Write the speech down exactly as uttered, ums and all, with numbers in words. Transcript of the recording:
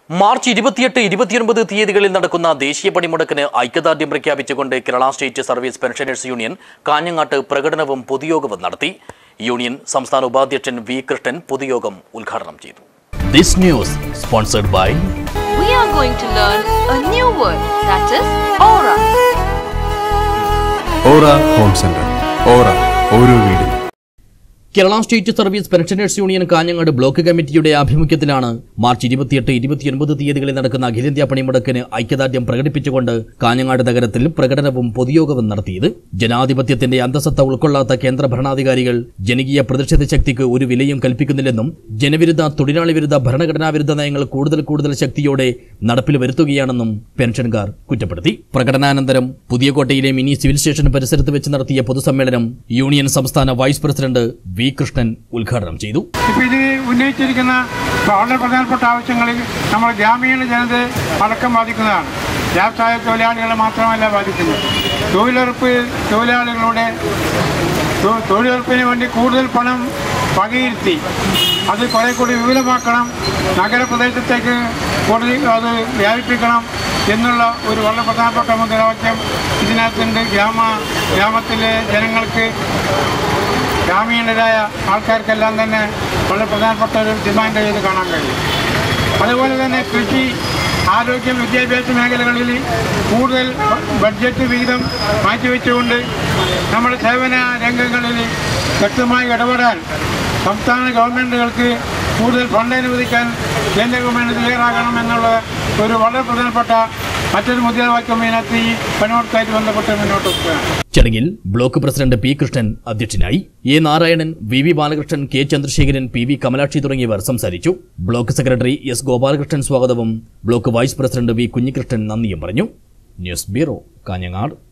March ഇരുപത്തിയെട്ട് ഇരുപത്തിയൊൻപത് തീയതികളിൽ നടക്കുന്ന ദേശീയ പണിമുടക്കിന് ഐക്യദാർഢ്യം പ്രഖ്യാപിച്ചുകൊണ്ട് Kerala state service pensioners union കാഞ്ഞങ്ങാട്ട് പ്രകടനവും പൊതുയോഗവും നടത്തി. യൂണിയൻ സംസ്ഥാന ഉപാധ്യക്ഷൻ വി കൃഷ്ണൻ പൊതുയോഗം ഉദ്ഘാടനം ചെയ്തു. This news sponsored by We are going to learn a new word, that is aura. Aura Home Center. Aura ഓരോ വീടും. Kerala state service pensioners union Kanhangad block കമ്മിറ്റിയുടെ ആഭിമുഖ്യത്തിലാണ് മാർച്ച് ഇരുപത്തിയെട്ട് ഇരുപത്തിയൊൻപത് തീയതികളിൽ നടക്കുന്ന അഖിലേന്ത്യാ പണിമുടക്കിന് ഐക്യദാർഢ്യം പ്രകടിപ്പിച്ചുകൊണ്ട് കാഞ്ഞങ്ങാട് നഗരത്തിൽ പ്രകടനവും പൊതുയോഗവും നടത്തിയത്. ജനാധിപത്യത്തിന്റെ അന്തസത്ത ഉൾക്കൊള്ളാത്ത കേന്ദ്ര ഭരണാധികാരികൾ ജനകീയ പ്രതിഷേധ ശക്തിക്ക് ഒരു വിലയും കൽപ്പിക്കുന്നില്ലെന്നും ജനവിരുദ്ധ തൊഴിലാളി വിരുദ്ധ ഭരണഘടനാ വിരുദ്ധ നയങ്ങൾ കൂടുതൽ കൂടുതൽ ശക്തിയോടെ നടപ്പിൽ വരുത്തുകയാണെന്നും പെൻഷൻകാർ കുറ്റപ്പെടുത്തി. പ്രകടനാനന്തരം പുതിയകോട്ടയിലെ മിനി സിവിൽ സ്റ്റേഷൻ പരിസരത്ത് വെച്ച് നടത്തിയ പൊതുസമ്മേളനം യൂണിയൻ സംസ്ഥാന വൈസ് പ്രസിഡന്റ് വി കൃഷ്ണൻ ഉദ്ഘാടനം ചെയ്തു. ഇപ്പോൾ ഇത് ഉന്നയിച്ചിരിക്കുന്ന വളരെ പ്രധാനപ്പെട്ട ആവശ്യങ്ങളിൽ നമ്മൾ ഗ്രാമീണ ജനതയെ അടക്കം ബാധിക്കുന്നതാണ്. വ്യവസായ തൊഴിലാളികളെ മാത്രമല്ല ബാധിക്കുന്നത്. തൊഴിലുറപ്പ് തൊഴിലാളികളുടെ തൊഴിലുറപ്പിന് വേണ്ടി കൂടുതൽ പണം വകയിരുത്തി അത് കുറെ കൂടി വിപുലമാക്കണം, നഗരപ്രദേശത്തേക്ക് കൂടുതൽ അത് വ്യാപിപ്പിക്കണം എന്നുള്ള ഒരു വളരെ പ്രധാനപ്പെട്ട മുദ്രാവാക്യം ഇതിനകത്തുണ്ട്. ഗ്രാമ ഗ്രാമത്തിലെ ജനങ്ങൾക്ക് ഗ്രാമീണരായ ആൾക്കാർക്കെല്ലാം തന്നെ വളരെ പ്രധാനപ്പെട്ട ഒരു ഡിമാൻഡ് ചെയ്ത് കാണാൻ കഴിയും. അതുപോലെ തന്നെ കൃഷി, ആരോഗ്യം, വിദ്യാഭ്യാസ മേഖലകളിൽ കൂടുതൽ ബഡ്ജറ്റ് വിഹിതം മാറ്റിവെച്ചുകൊണ്ട് നമ്മുടെ സേവന രംഗങ്ങളിൽ വ്യക്തമായി ഇടപെടാൻ സംസ്ഥാന ഗവൺമെൻറ്റുകൾക്ക് കൂടുതൽ ഫണ്ട് അനുവദിക്കാൻ കേന്ദ്ര ഗവൺമെൻറ് തയ്യാറാകണം എന്നുള്ള ഒരു വളരെ പ്രധാനപ്പെട്ട മറ്റൊരു മുദ്രാവാക്യം ഇതിനകത്ത് ഈ പണിമുടക്കുമായിട്ട് ബന്ധപ്പെട്ട് മുന്നോട്ട് വെക്കുകയാണ്. ചടങ്ങിൽ ബ്ലോക്ക് പ്രസിഡന്റ് പി കൃഷ്ണൻ അധ്യക്ഷനായി. A Narayanan, V V Balakrishnan, K Chandrasekharan, P V Kamalakshi തുടങ്ങിയവർ സംസാരിച്ചു. ബ്ലോക്ക് സെക്രട്ടറി എസ് ഗോപാലകൃഷ്ണൻ സ്വാഗതവും block vice president V Kunhikrishnan നന്ദിയും പറഞ്ഞു. News bureau, Kanhangad.